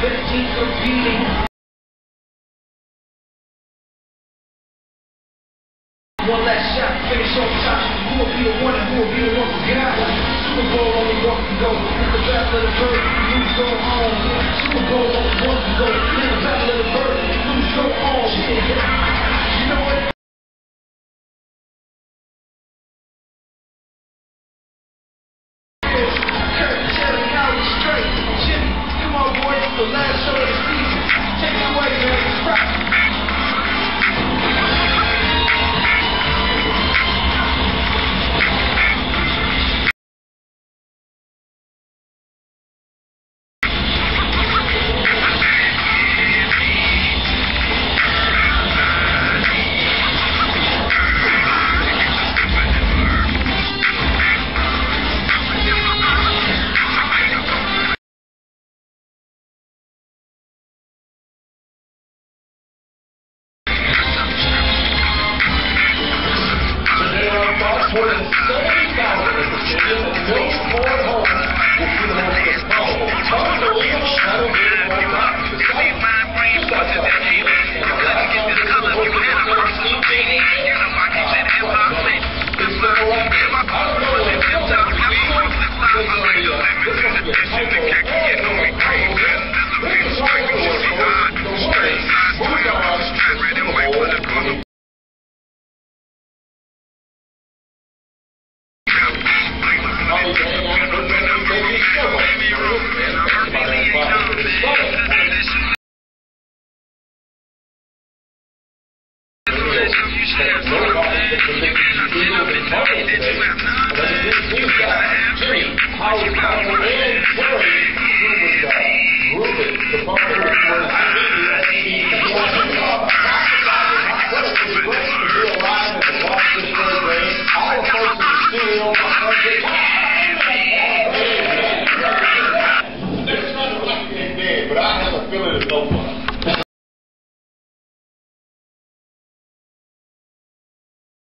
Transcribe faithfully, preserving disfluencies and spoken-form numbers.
fifteen competing. One last shot, finish on top. Who will be the one and who will be the one who got one? Super Bowl only one can go. In the battle of the bird, lose go home. Super Bowl only one can go. In the battle of the bird, lose go home. You know what? Kurt, Shelly, Howard, straight. Jimmy, come on, boys, it's the last show of the season. Take it away, man. Rock. More than seventy thousand in Virginia and Mills Ford Home will see the most compelling, unbelievable metal game of all time. Besides, just outside of here, and the last time this is the most compelling team game, it's the collective. I don't know what it's called. This must be a typo. This is why we were told, don't worry, moving on to the Super Bowl. But I have a feeling it's no fun.